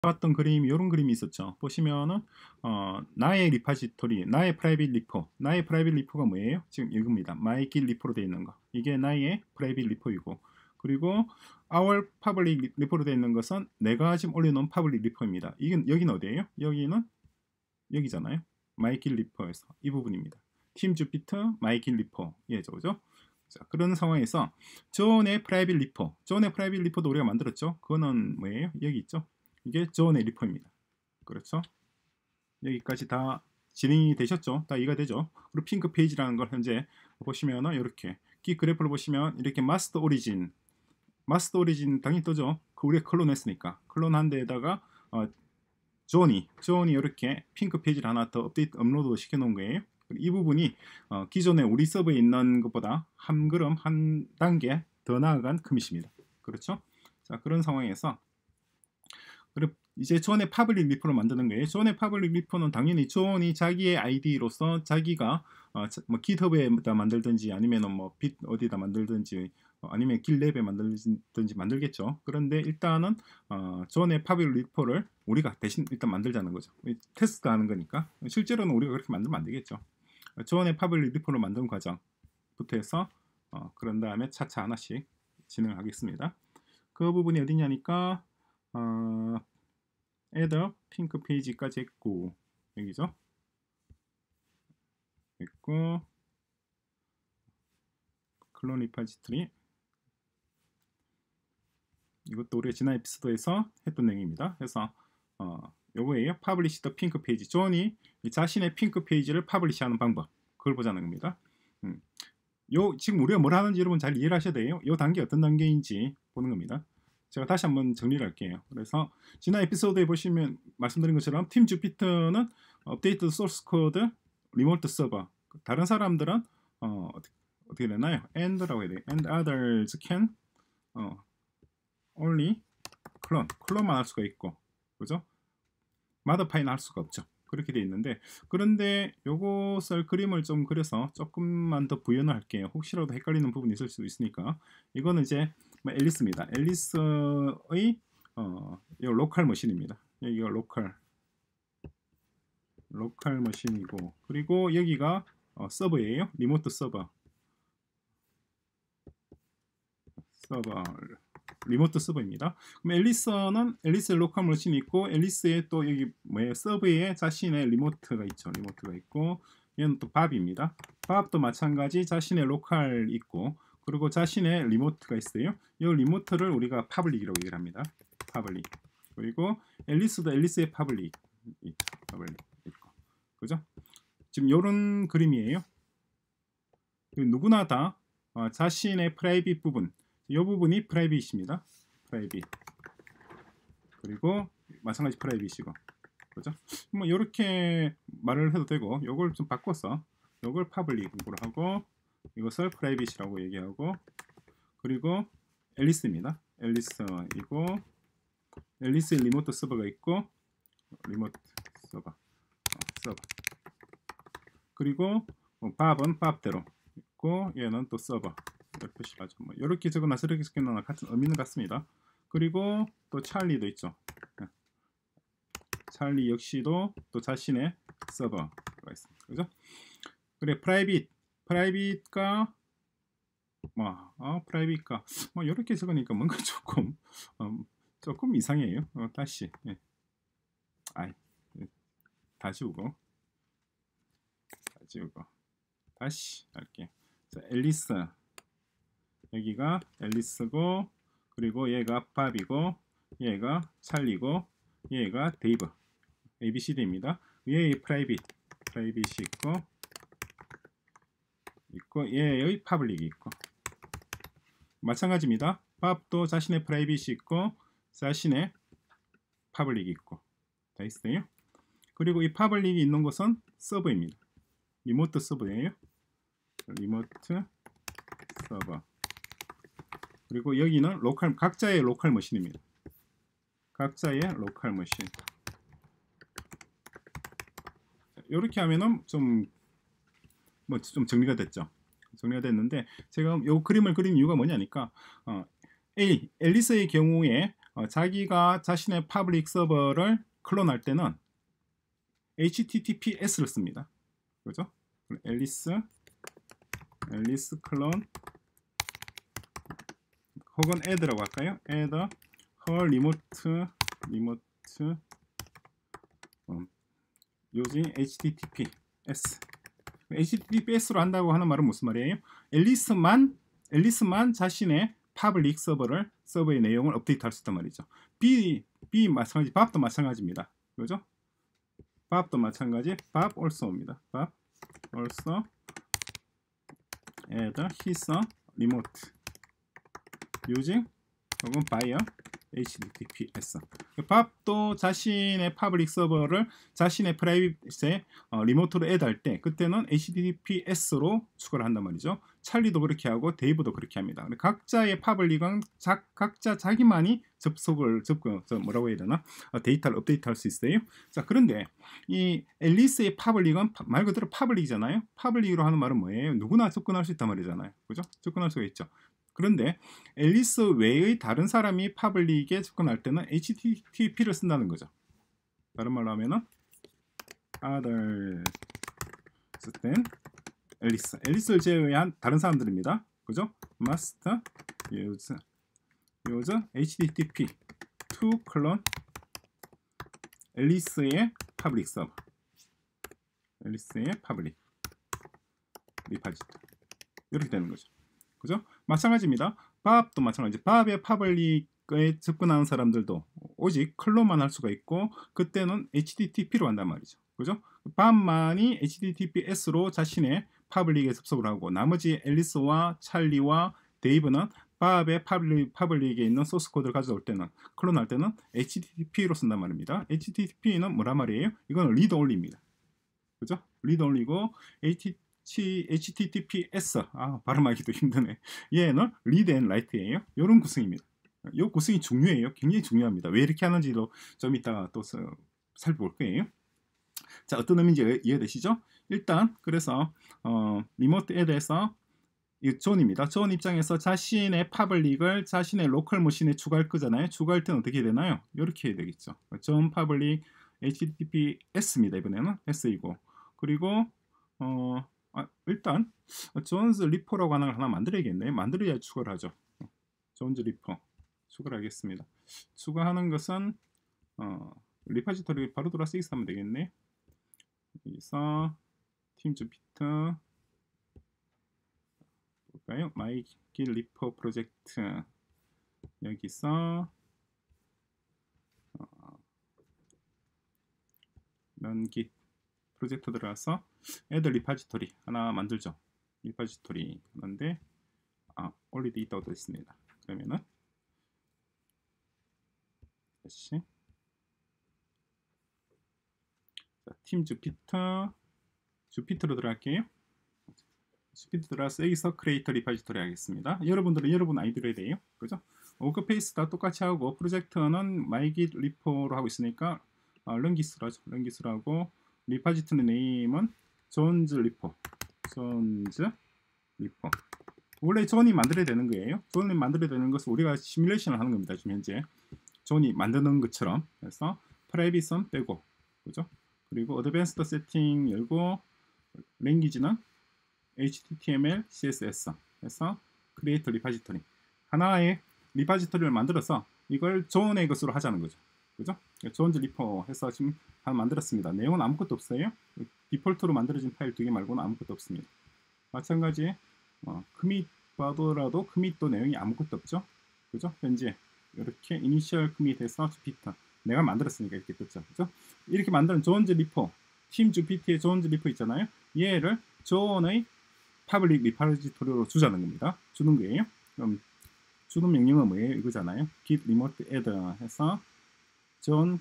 봤던 그림, 이런 그림이 있었죠. 보시면은 나의 리파지토리, 나의 프라이빗 리포. 나의 프라이빗 리포가 뭐예요? 지금 이겁니다. 마이 길 리포로 되어 있는 거. 이게 나의 프라이빗 리포이고, 그리고 our public 리포로 되어 있는 것은 내가 지금 올려놓은 public 리포입니다. 이건 여기는 어디예요? 여기는 여기잖아요. 마이 길 리포에서 이 부분입니다. 팀 주피터 마이 길 리포, 예죠, 그죠? 자, 그런 상황에서 존의 프라이빗 리포, 존의 프라이빗 리포도 우리가 만들었죠. 그거는 뭐예요? 여기 있죠. 이게 존의 리포입니다. 그렇죠? 여기까지 다 진행이 되셨죠? 다 이해가 되죠? 그리고 핑크 페이지라는 걸 현재 보시면은 이렇게 키 그래프를 보시면 이렇게 마스터 오리진 당연히 뜨죠. 그 우리가 클론했으니까 클론한 데에다가 존이 이렇게 핑크 페이지를 하나 더 업로드 시켜 놓은 거예요. 이 부분이 기존에 우리 서버에 있는 것보다 한 걸음 한 단계 더 나아간 커밋입니다. 그렇죠? 자, 그런 상황에서 그리고 이제 존의 파블릭 리포를 만드는 거예요. 존의 파블릭 리포는 당연히 존이 자기의 아이디로서 자기가 뭐 깃허브에다 만들든지 아니면은 뭐 빛 어디다 만들든지 아니면 길랩에 만들든지 만들겠죠. 그런데 일단은 존의 파블릭 리포를 우리가 대신 일단 만들자는 거죠. 테스트 하는 거니까. 실제로는 우리가 그렇게 만들면 안 되겠죠. 존의 파블릭 리포를 만드는 과정부터 해서 그런 다음에 차차 하나씩 진행하겠습니다. 그 부분이 어디냐니까 add 핑크 페이지까지 했고, 여기죠. 했고, 클론 리파지토리, 이것도 우리가 지난 에피소드에서 했던 내용입니다. 그래서 요거예요. 파블리시 더 핑크 페이지. 존이 자신의 핑크 페이지를 파블리시하는 방법, 그걸 보자는 겁니다. 지금 우리가 뭘 하는지 여러분 잘 이해를 하셔야 돼요. 요 단계 어떤 단계인지 보는 겁니다. 제가 다시 한번 정리를 할게요. 그래서 지난 에피소드에 보시면 말씀드린 것처럼 팀 주피터는 업데이트 소스 코드 리모트 서버, 다른 사람들은 어떻게 되나요? and라고 해야 돼요. and others can only 클론만 할 수가 있고, 그죠? modify는 할 수가 없죠. 그렇게 되어 있는데, 그런데 요것을 그림을 좀 그려서 조금만 더 부연을 할게요. 혹시라도 헷갈리는 부분이 있을 수도 있으니까. 이거는 이제 앨리스입니다. 앨리스의 요 로컬 머신입니다. 여기가 로컬 머신이고, 그리고 여기가 서버예요. 리모트 서버 리모트 서버입니다. 그럼 앨리스의 로컬 머신이 있고, 앨리스의 또 여기 뭐예요? 서버에 자신의 리모트가 있죠. 리모트가 있고, 얘는 또 밥입니다. 밥도 마찬가지 자신의 로컬 있고, 그리고 자신의 리모트가 있어요. 이 리모트를 우리가 파블릭이라고 얘기를 합니다. 파블릭. 그리고 앨리스도 앨리스의 파블릭 있고, 그죠? 지금 이런 그림이에요. 누구나 다 자신의 프라이빗 부분, 이 부분이 프라이빗입니다. 프라이빗. 그리고 마찬가지 프라이빗이고, 그죠? 뭐 이렇게 말을 해도 되고, 이걸 좀 바꿔서 이걸 파블릭으로 하고, 이것을 프라이빗이라고 얘기하고, 그리고 앨리스입니다. 앨리스이고, 앨리스의 리모트 서버가 있고, 리모트 서버. 그리고 밥은 밥대로 있고, 얘는 또 서버. 표시를 하죠. 뭐 이렇게 적어놔서 이렇게 적어놔 같은 의미는 같습니다. 그리고 또 찰리도 있죠. 찰리 역시도 또 자신의 서버가 있습니다. 그죠? 그래, 프라이빗과 프라이빗과 뭐 이렇게 적으니까 뭔가 조금 이상해요. 다시 다 지우고 다시 할게요. 자, 앨리스, 여기가 앨리스고, 그리고 얘가 밥이고, 얘가 찰리고, 얘가 데이브, ABCD입니다. 얘의 프라이빗이 있고 얘의 파블릭이 있고, 마찬가지입니다. 밥도 자신의 프라이빗이 있고 자신의 파블릭이 있고 다 있어요. 그리고 이 파블릭이 있는 곳은 서버입니다. 리모트 서버예요. 리모트 서버. 그리고 여기는 각자의 로컬 머신입니다. 각자의 로컬 머신. 이렇게 하면은 좀 정리가 됐죠. 정리가 됐는데, 제가 이 그림을 그린 이유가 뭐냐니까 앨리스의 경우에 자기가 자신의 퍼블릭 서버를 클론할 때는 HTTPS를 씁니다. 그죠? 앨리스 클론 혹은 add라고 할까요? add her remote using HTTPS. HTTPS로 한다고 하는 말은 무슨 말이에요? 앨리스만 자신의 퍼블릭 서버의 내용을 업데이트할 수 있단 말이죠. B 마찬가지, 밥도 마찬가지입니다. 그죠? 밥도 마찬가지, 밥 also입니다. 밥 also add his remote using 혹은 via HTTPS. 밥도 자신의 퍼블릭 서버를 자신의 프라이빗에 리모트로 애드할 때 그때는 HTTPS로 추가를 한단 말이죠. 찰리도 그렇게 하고 데이브도 그렇게 합니다. 각자의 퍼블릭은 각자 자기만이 뭐라고 해야 되나? 데이터를 업데이트할 수 있어요. 자, 그런데 이 앨리스의 퍼블릭은 말 그대로 퍼블릭이잖아요. 퍼블릭으로 하는 말은 뭐예요? 누구나 접근할 수 있단 말이잖아요. 그죠? 접근할 수가 있죠. 그런데 앨리스 외의 다른 사람이 퍼블릭에 접근할 때는 HTTP를 쓴다는 거죠. 다른 말로 하면은 others than 앨리스를 제외한 다른 사람들입니다. 그죠? must use HTTP to clone 앨리스의 퍼블릭 서버. 앨리스의 퍼블릭 리파지터. 이렇게 되는 거죠. 그죠? 마찬가지입니다. 밥도 마찬가지. 밥의 퍼블릭에 접근하는 사람들도 오직 클론만 할 수가 있고 그때는 HTTP로 한단 말이죠. 그죠? 밥만이 HTTPS로 자신의 퍼블릭에 접속을 하고 나머지 앨리스와 찰리와 데이브는 밥의 퍼블릭에 있는 소스 코드를 가져올 때는 클론할 때는 HTTP로 쓴단 말입니다. HTTP는 뭐란 말이에요? 이건 리드 온리입니다. 그죠? 리드 온리고 HTTPS 발음하기도 힘드네. 얘는 리드 앤 라이트예요. 이런 구성입니다. 이 구성이 중요해요. 굉장히 중요합니다. 왜 이렇게 하는지도 좀 이따가 또 살펴볼 거예요. 자, 어떤 의미인지 이해되시죠? 일단 그래서 리모트 애드에서 이 존입니다. 존 입장에서 자신의 퍼블릭을 자신의 로컬 머신에 추가할 거잖아요. 추가할 때는 어떻게 되나요? 이렇게 해야 되겠죠. 존 퍼블릭 HTTPS입니다. 이번에는 S이고 그리고 일단 존즈 리포라고 하는 걸 하나 만들어야겠네요. 만들어야 추가를 하죠. 존즈 리포 추가를 하겠습니다. 추가하는 것은 리파지토리 바로 돌아서 여기서 하면 되겠네. 여기서 팀 주피터 볼까요? 마이길 리포 프로젝트 여기서 런깃 프로젝트 들어가서 애들 리파지토리 하나 만들죠. 리파지토리 하는데 올리드 있다고 되어 있습니다. 그러면은 다시 자, 팀 주피터로 들어갈게요. 주피터 들어가서 여기서 크리에이터 리파지토리 하겠습니다. 여러분들은 여러분 아이디로 해야 돼요. 그죠? 워크페이스 다 똑같이 하고 프로젝트는 마이깃 리포로 하고 있으니까 런기스로 하죠. 런기스로 하고 리파지토리 네임은 존즈 리포. 원래 존이 만들어야 되는 거예요. 존이 만들어야 되는 것은 우리가 시뮬레이션을 하는 겁니다. 지금 현재 존이 만드는 것처럼. 그래서 프라이빗은 빼고, 그죠? 그리고 어드밴스드 세팅 열고 랭귀지는 HTML, CSS 해서 크리에이터 리파지토리 하나의 리파지토리를 만들어서 이걸 존의 것으로 하자는 거죠. 그죠? 존즈 리포 해서 지금 하나 만들었습니다. 내용은 아무것도 없어요. 디폴트로 만들어진 파일 2개 말고는 아무것도 없습니다. 마찬가지 커밋 봐도라도 커밋도 내용이 아무것도 없죠. 그죠? 현재 이렇게 이니셜 커밋해서 주피터 내가 만들었으니까 이렇게 떴죠. 그죠? 이렇게 만드는 존즈 리포 팀 주피터의 존즈 리포 있잖아요. 얘를 존의 퍼블릭 리파지토리로 주자는 겁니다. 주는 거예요. 그럼 주는 명령은 뭐예요? 이거잖아요. git remote add 해서 존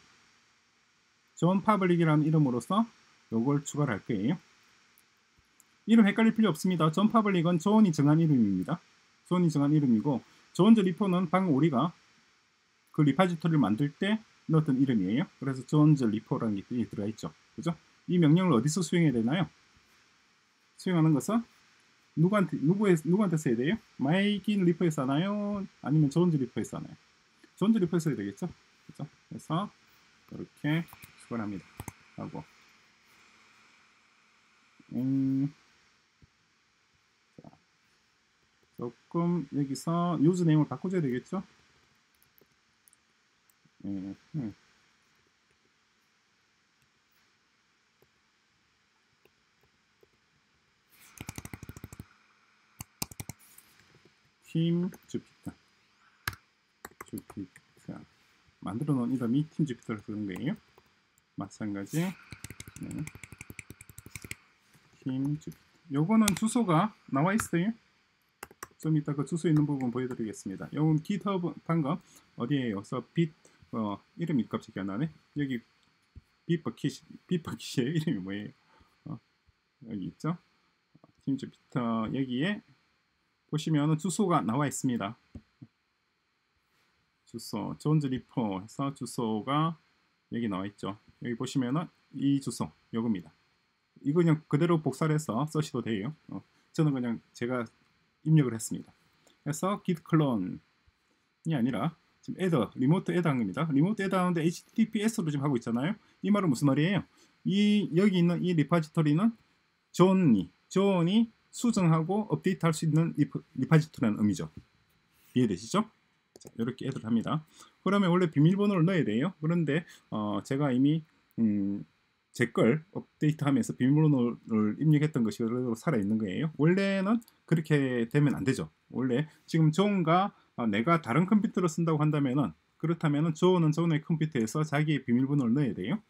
퍼블릭이라는 이름으로서 요걸 추가를 할 거예요. 이름 헷갈릴 필요 없습니다. 존 퍼블릭은 존이 정한 이름입니다. 존이 정한 이름이고 존즈 리포는 방금 우리가 그 리파지토리를 만들 때 넣었던 이름이에요. 그래서 존즈 리포라는 게 들어가 있죠. 그죠? 이 명령을 어디서 수행해야 되나요? 수행하는 것은 누구한테 써야 돼요? 마이긴 리포에서 하나요? 아니면 존즈 리포에서 하나요? 존 리퍼 써야 되겠죠. 그죠? 그래서 이렇게 수거합니다. 하고 자, 조금 여기서 유즈네임을 바꿔줘야 되겠죠. 팀 주피터 만들어 놓은 이름이 팀 주피터를 쓰는 거예요. 마찬가지 팀 주피터. 요거는 주소가 나와 있어요. 좀 이따 그 주소 있는 부분 보여드리겠습니다. 요건 GitHub 방금 어디에요? 그래서 이름이 갑자기 안 나네. 여기 비퍼킷의 이름이 뭐예요? 여기 있죠? 팀 주피터 여기에 보시면은 주소가 나와 있습니다. 주소 존 리퍼 해서 주소가 여기 나와 있죠. 여기 보시면은 이 주소 요겁니다. 이거 그냥 그대로 복사를 해서 쓰셔도 돼요. 저는 그냥 제가 입력을 했습니다. 그래서 git clone이 아니라 지금 애더 리모트 애더입니다. 리모트 애더인데 HTTPS로 지금 하고 있잖아요. 이 말은 무슨 말이에요? 여기 있는 이 리파지토리는 존이 수정하고 업데이트할 수 있는 리파지토리라는 의미죠. 이해되시죠? 자, 이렇게 애들 합니다. 그러면 원래 비밀번호를 넣어야 돼요. 그런데 제가 이미 제 걸 업데이트하면서 비밀번호를 입력했던 것이 그대로 살아있는 거예요. 원래는 그렇게 되면 안 되죠. 원래 지금 존과 내가 다른 컴퓨터를 쓴다고 한다면은 그렇다면은 존은 존의 컴퓨터에서 자기의 비밀번호를 넣어야 돼요.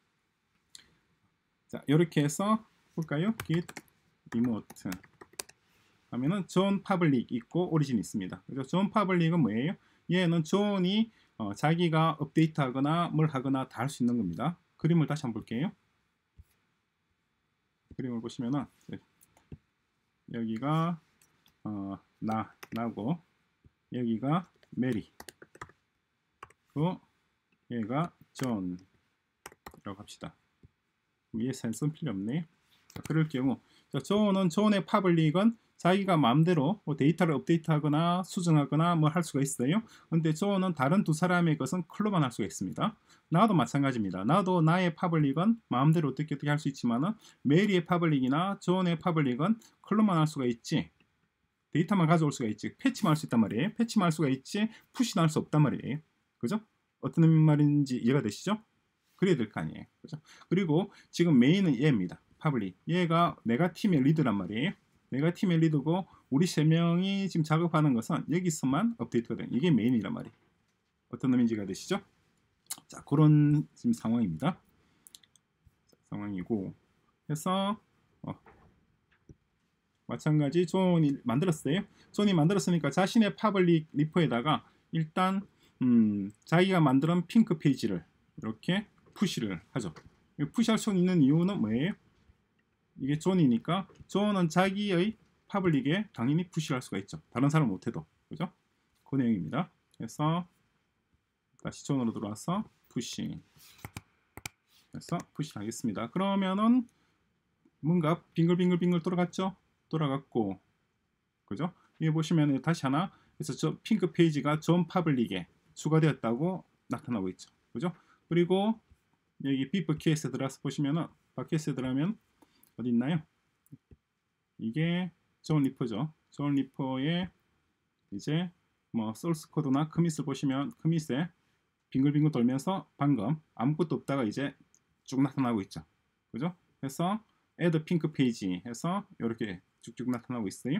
자, 이렇게 해서 볼까요? git remote 하면은 존 파블릭 있고 오리진 있습니다. 그래서 존 파블릭은 뭐예요? 얘는 존이 자기가 업데이트하거나 뭘 하거나 다 할 수 있는 겁니다. 그림을 다시 한번 볼게요. 그림을 보시면은 여기가 나고 여기가 메리 그 얘가 존이라고 합시다. 위에 센스는 필요 없네. 자, 그럴 경우 존은 존의 파블릭은 자기가 마음대로 데이터를 업데이트하거나 수정하거나 뭐 할 수가 있어요. 근데 존은 다른 두 사람의 것은 클로만 할 수가 있습니다. 나도 마찬가지입니다. 나도 나의 파블릭은 마음대로 어떻게 할 수 있지만은 메리의 파블릭이나 존의 파블릭은 클로만 할 수가 있지. 데이터만 가져올 수가 있지. 패치만 할 수 있단 말이에요. 패치만 할 수가 있지. 푸시는 할 수 없단 말이에요. 그죠? 어떤 말인지 이해가 되시죠? 그래야 될 거 아니에요. 그죠? 그리고 지금 메인은 얘입니다. 파블릭. 얘가 내가 팀의 리드란 말이에요. 내가 팀의 리드고 우리 세 명이 지금 작업하는 것은 여기서만 업데이트가 돼요. 이게 메인이란 말이에요. 어떤 의미인지가 되시죠? 자, 그런 지금 상황입니다. 자, 상황이고 해서 마찬가지 존이 만들었어요. 존이 만들었으니까 자신의 파블릭 리포에다가 일단 자기가 만든 핑크 페이지를 이렇게 푸시를 하죠. 푸시할 수 있는 이유는 뭐예요? 이게 존이니까 존은 자기의 파블릭에 당연히 푸시를 할 수가 있죠. 다른 사람 못해도. 그죠? 그 내용입니다. 그래서 다시 존으로 들어와서 푸시 해서 푸시를 하겠습니다. 그러면은 뭔가 빙글빙글 돌아갔죠? 돌아갔고 그죠? 여기 보시면 다시 하나 그래서 저 핑크 페이지가 존 파블릭에 추가되었다고 나타나고 있죠. 그죠? 그리고 여기 비퍼 케이스에 들어가서 보시면은 바켓에 들어가면 어디 있나요? 이게 존 리퍼죠. 존 리퍼의 이제 뭐 소스 코드나 커밋을 보시면 커밋에 빙글빙글 돌면서 방금 아무것도 없다가 이제 쭉 나타나고 있죠. 그죠? 그래서 add pink page 해서 이렇게 쭉쭉 나타나고 있어요.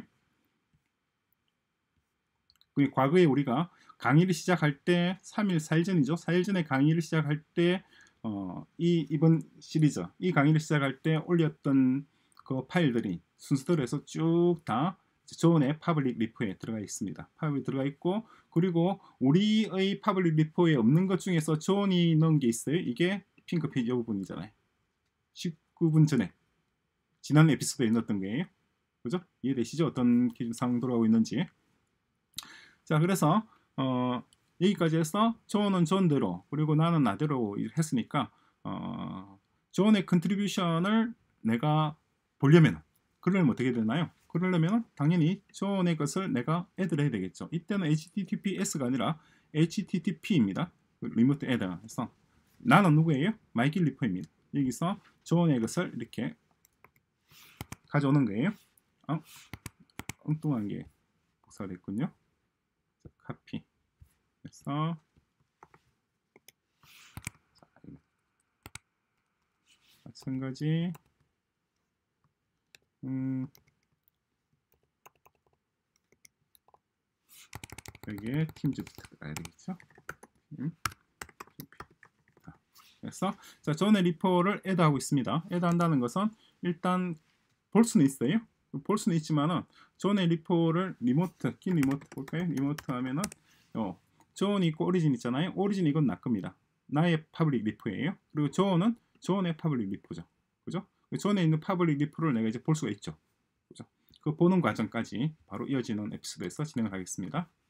과거에 우리가 강의를 시작할 때 3일, 4일 전이죠. 4일 전에 강의를 시작할 때 이번 시리즈, 이 강의를 시작할 때 올렸던 그 파일들이 순서대로 해서 쭉 다 존의 파블릭 리포에 들어가 있습니다. 파블릭 들어가 있고 그리고 우리의 파블릭 리포에 없는 것 중에서 존이 넣은 게 있어요. 이게 핑크 페이지 이 부분이잖아요. 19분 전에 지난 에피소드에 넣었던 거예요. 그죠? 이해되시죠? 어떤 상황 돌아가고 있는지. 자, 그래서 여기까지 해서 존은 존대로 그리고 나는 나대로 했으니까 존의 컨트리뷰션을 내가 보려면 그러려면 어떻게 되나요? 그러려면 당연히 존의 것을 내가 애드를 해야 되겠죠. 이때는 HTTPS가 아니라 HTTP입니다. 리모트 애더에서 나는 누구예요? 마이길 리퍼입니다. 여기서 존의 것을 이렇게 가져오는 거예요. 엉뚱한 게 복사됐군요. 카피 해서 마찬가지 여기에 팀즈부터 가야 되겠죠. 그래서 자, 존의 리퍼를 애드하고 있습니다. 애드한다는 것은 일단 볼 수는 있어요. 볼 수는 있지만은 존의 리퍼를 리모트, 긴 리모트 볼까요? 리모트 하면은 존이 있고 오리진 있잖아요. 오리진 이건 나 겁니다. 나의 파블릭 리퍼예요. 그리고 존은 존의 파블릭 리퍼죠. 그죠? 존에 있는 파블릭 리퍼를 내가 이제 볼 수가 있죠. 그죠? 그 보는 과정까지 바로 이어지는 에피소드에서 진행을 하겠습니다.